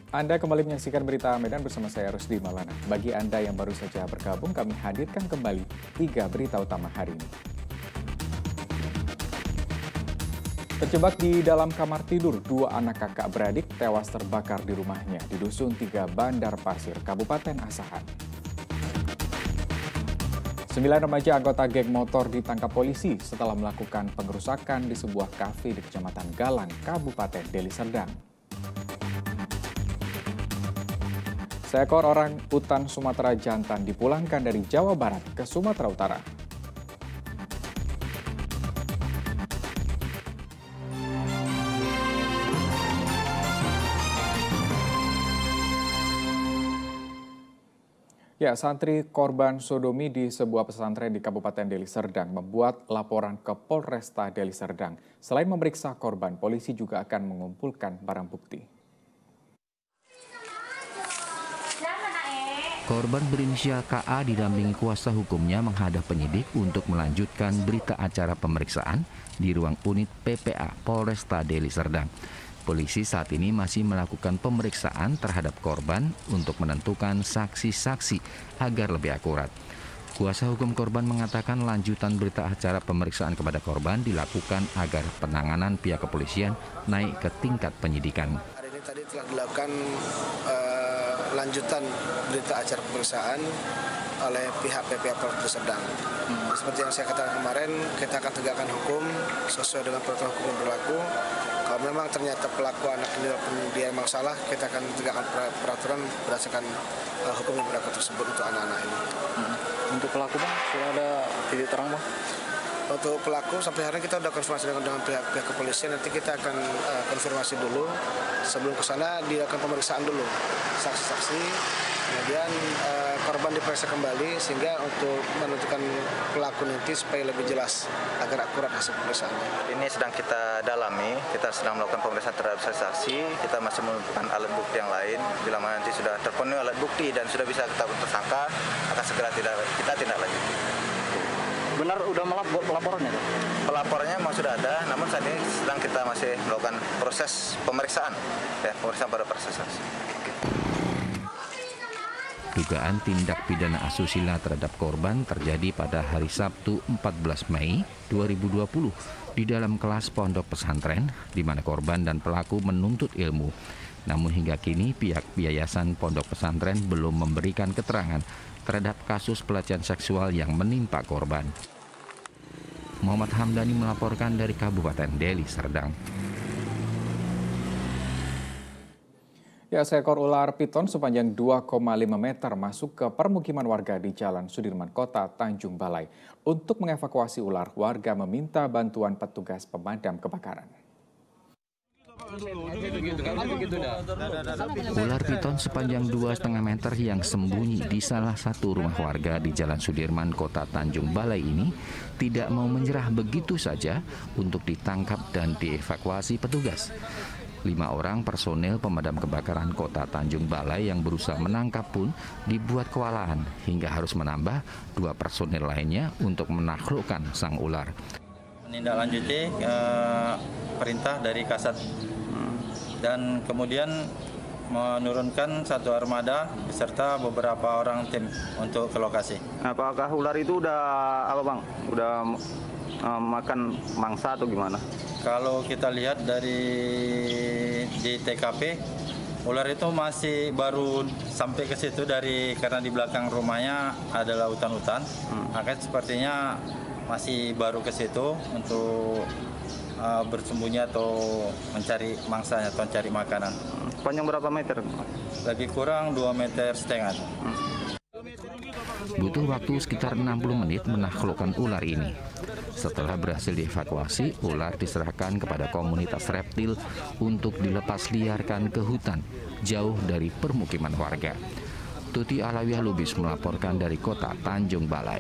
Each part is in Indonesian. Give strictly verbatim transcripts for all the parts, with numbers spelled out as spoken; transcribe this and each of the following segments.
Anda kembali menyaksikan Berita Medan bersama saya Rusdi Malana. Bagi Anda yang baru saja bergabung, kami hadirkan kembali tiga berita utama hari ini. Terjebak di dalam kamar tidur, dua anak kakak beradik tewas terbakar di rumahnya di Dusun tiga Bandar Pasir, Kabupaten Asahan. Sembilan remaja anggota geng motor ditangkap polisi setelah melakukan pengerusakan di sebuah kafe di Kecamatan Galang, Kabupaten Deli Serdang. Seekor orang utan Sumatera jantan dipulangkan dari Jawa Barat ke Sumatera Utara. Ya, santri korban sodomi di sebuah pesantren di Kabupaten Deli Serdang membuat laporan ke Polresta Deli Serdang. Selain memeriksa korban, polisi juga akan mengumpulkan barang bukti. Korban berinisial K A didampingi kuasa hukumnya menghadap penyidik untuk melanjutkan berita acara pemeriksaan di ruang unit P P A Polresta Deli Serdang. Polisi saat ini masih melakukan pemeriksaan terhadap korban untuk menentukan saksi-saksi agar lebih akurat. Kuasa hukum korban mengatakan lanjutan berita acara pemeriksaan kepada korban dilakukan agar penanganan pihak kepolisian naik ke tingkat penyidikan. Hari ini tadi telah dilakukan uh, lanjutan berita acara pemeriksaan oleh pihak P P A Polres Serdang. Hmm. Seperti yang saya katakan kemarin, kita akan tegakkan hukum sesuai dengan protokol hukum yang berlaku. Kalau memang ternyata pelaku anak ini dia masalah, kita akan tegakkan peraturan berdasarkan uh, hukum yang berlaku tersebut untuk anak-anak ini. Hmm. Untuk pelaku bang, sudah ada titik terang bang? Untuk pelaku sampai hari ini kita sudah konfirmasi dengan, dengan pihak, pihak kepolisian. Nanti kita akan uh, konfirmasi dulu. Sebelum ke sana dilakukan pemeriksaan dulu saksi-saksi. Kemudian uh, korban diperiksa kembali sehingga untuk menentukan pelaku nanti supaya lebih jelas agar akurat hasil pemeriksaannya. Ini sedang kita dalami, kita sedang melakukan pemeriksaan terhadap saksi. Kita masih menentukan alat bukti yang lain. Bila mana nanti sudah terpenuhi alat bukti dan sudah bisa kita tersangka, akan segera tidak kita tindak lanjuti. Benar udah melapor pelaporannya? Pelaporannya memang sudah ada, namun saat ini sedang kita masih melakukan proses pemeriksaan, ya, pemeriksaan pada proses saksi. Dugaan tindak pidana asusila terhadap korban terjadi pada hari Sabtu empat belas Mei dua ribu dua puluh di dalam kelas pondok pesantren di mana korban dan pelaku menuntut ilmu. Namun hingga kini pihak yayasan pondok pesantren belum memberikan keterangan terhadap kasus pelecehan seksual yang menimpa korban. Muhammad Hamdani melaporkan dari Kabupaten Deli Serdang. Ya, seekor ular piton sepanjang dua koma lima meter masuk ke permukiman warga di Jalan Sudirman Kota, Tanjung Balai. Untuk mengevakuasi ular, warga meminta bantuan petugas pemadam kebakaran. Ular piton sepanjang dua koma lima meter yang sembunyi di salah satu rumah warga di Jalan Sudirman, Kota Tanjung Balai ini tidak mau menyerah begitu saja untuk ditangkap dan dievakuasi petugas. Lima orang personel pemadam kebakaran Kota Tanjung Balai yang berusaha menangkap pun dibuat kewalahan hingga harus menambah dua personel lainnya untuk menaklukkan sang ular. Menindaklanjuti eh, perintah dari Kasat dan kemudian menurunkan satu armada beserta beberapa orang tim untuk ke lokasi. Apakah ular itu udah apa bang? Udah uh, makan mangsa atau gimana? Kalau kita lihat dari di T K P, ular itu masih baru sampai ke situ dari karena di belakang rumahnya adalah hutan-hutan. Hmm. Makanya sepertinya masih baru ke situ untuk uh, bersembunyi atau mencari mangsanya atau mencari makanan. Panjang berapa meter? Lebih kurang dua meter setengah. Hmm. Butuh waktu sekitar enam puluh menit menaklukkan ular ini. Setelah berhasil dievakuasi, ular diserahkan kepada komunitas reptil untuk dilepas liarkan ke hutan jauh dari permukiman warga. Tuti Alawiyah Lubis melaporkan dari Kota Tanjung Balai.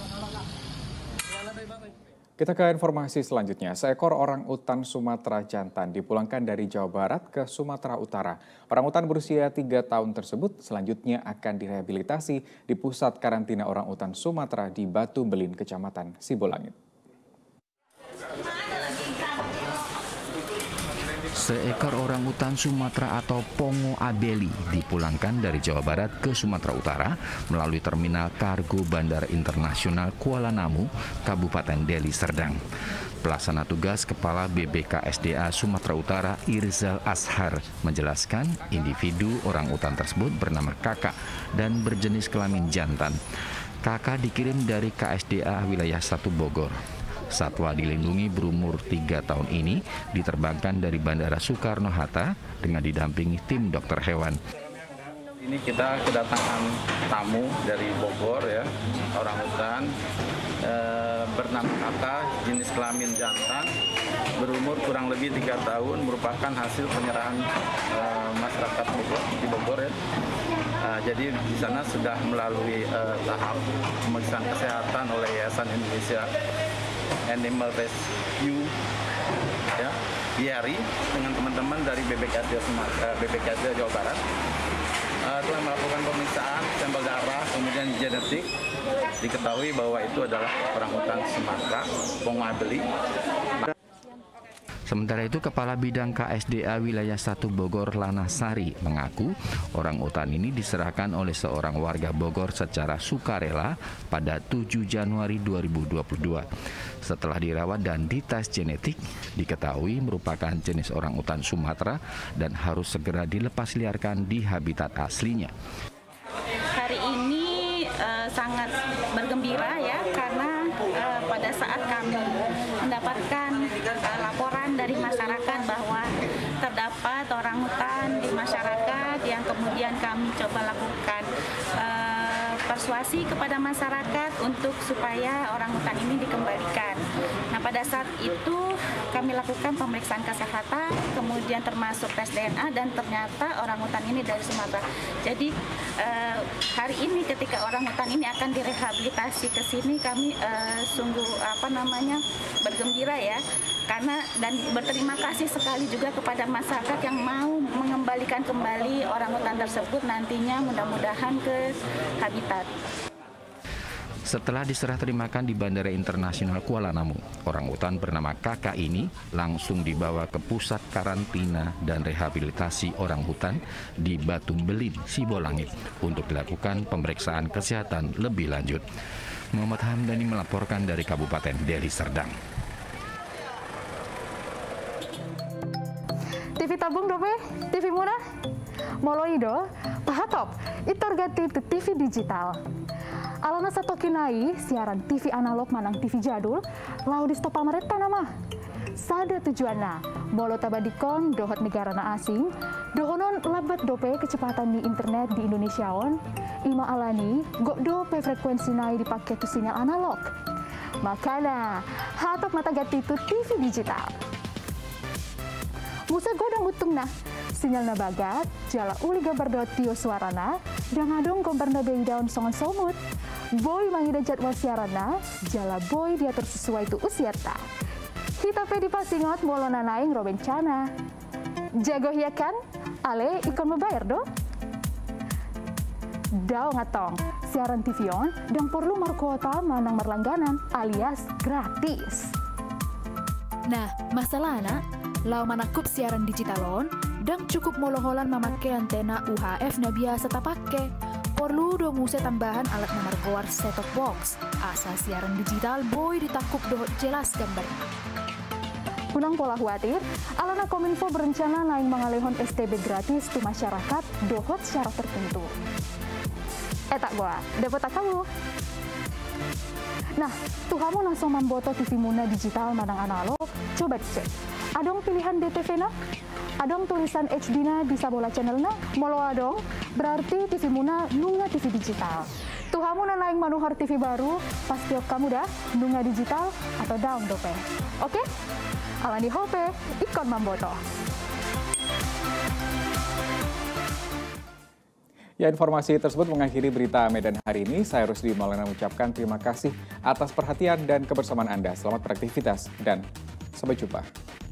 Kita ke informasi selanjutnya. Seekor orang utan Sumatera jantan dipulangkan dari Jawa Barat ke Sumatera Utara. Orang utan berusia tiga tahun tersebut selanjutnya akan direhabilitasi di pusat karantina orang utan Sumatera di Batu Belin, Kecamatan Sibolangit. Seekor orang utan Sumatera atau Pongo Abeli dipulangkan dari Jawa Barat ke Sumatera Utara melalui Terminal Kargo Bandara Internasional Kuala Namu, Kabupaten Deli Serdang. Pelaksana tugas Kepala B B K S D A Sumatera Utara Irzal Ashar menjelaskan individu orang utan tersebut bernama Kakak dan berjenis kelamin jantan. Kakak dikirim dari K S D A wilayah satu Bogor. Satwa dilindungi berumur tiga tahun ini diterbangkan dari Bandara Soekarno-Hatta dengan didampingi tim dokter hewan. Ini kita kedatangan tamu dari Bogor ya, orang utan e, bernama Kakak, jenis kelamin jantan, berumur kurang lebih tiga tahun, merupakan hasil penyerahan e, masyarakat Bogor, di Bogor ya. E, jadi di sana sudah melalui e, tahap pemeriksaan kesehatan oleh Yayasan Indonesia Animal Rescue ya, I A R I dengan teman-teman dari B B K S D A Sumatera, B B K S D A Jawa Barat uh, telah melakukan pemeriksaan sampel darah, kemudian genetik, diketahui bahwa itu adalah orang utan Sumatera, Pongo Abeli. Sementara itu, Kepala Bidang K S D A Wilayah satu Bogor Lanasari mengaku orang utan ini diserahkan oleh seorang warga Bogor secara sukarela pada tujuh Januari dua ribu dua puluh dua. Setelah dirawat dan dites genetik, diketahui merupakan jenis orang utan Sumatera dan harus segera dilepas liarkan di habitat aslinya. Hari ini uh, sangat bergembira ya, karena uh, pada saat kami mendapatkan uh, laporan dari masyarakat bahwa terdapat orangutan di masyarakat, yang kemudian kami coba lakukan uh, persuasi kepada masyarakat untuk supaya orangutan ini dikembalikan. Nah, pada saat itu kami lakukan pemeriksaan kesehatan, kemudian termasuk tes D N A, dan ternyata orangutan ini dari Sumatera. Jadi uh, hari ini ketika orangutan ini akan direhabilitasi ke sini, kami uh, sungguh apa namanya bergembira ya, karena dan berterima kasih sekali juga kepada masyarakat yang mau mengembalikan kembali orangutan tersebut nantinya mudah-mudahan ke habitat. Setelah diserah terimakan di Bandara Internasional Kuala Namu, orangutan bernama Kakak ini langsung dibawa ke pusat karantina dan rehabilitasi orang hutan di Batu Belim, Sibolangit untuk dilakukan pemeriksaan kesehatan lebih lanjut. Muhammad Hamdani melaporkan dari Kabupaten Deli Serdang. T V tabung dope, T V murah, moloido, pahatop, itorgati itu T V digital. Alana satokinai siaran T V analog manang T V jadul, lau di stop pamereta nama. Sada tujuanna, molo tabadikon dohot negara na asing, dohonon labat dope kecepatan di internet di Indonesia on, ima alani gok dope frekuensi nai dipakai tu sinyal analog. Makana, hatop mata gati itu T V digital. Musa godang utung nah, sinyal na bagat, jala uli gambar dot tio suarana, dan adong gambar na bei daun songan somut. Boy mangida jadwal siarana, jala boy diatur sesuai tu usia ta. Kita pedi pasingot molona naing robencana. Jago hiya kan? Ale ikon membayar do? Dao ngatong, siaran T V on, dan perlu markota manang merlangganan alias gratis. Nah, masalahnya, lau manakup siaran digital on, dan cukup moloholan memakai antena U H F na biasa tak pakai. Perlu dong usai tambahan alat nomor goar set-top box. Asal siaran digital boy ditakup dohot jelas gambarnya. Unang pola khawatir, alana Kominfo berencana naik mengalihon S T B gratis tu masyarakat dohot secara tertentu. Eh tak gua, dapat tak kamu? Nah, tuh kamu langsung memboto T V Muna digital manang analog, coba dicek. Adong pilihan D T V na? Adong tulisan H D na di sabola channel na? Molo adong, berarti T V Muna nunga T V digital. Tuh kamu na naing manuhar T V baru, pasti kamu dah nunga digital atau daun dope. Oke? Alani hope, ikon mamboto. Ya, informasi tersebut mengakhiri berita Medan hari ini. Saya Rusdi Maulana mengucapkan terima kasih atas perhatian dan kebersamaan Anda. Selamat beraktivitas dan sampai jumpa.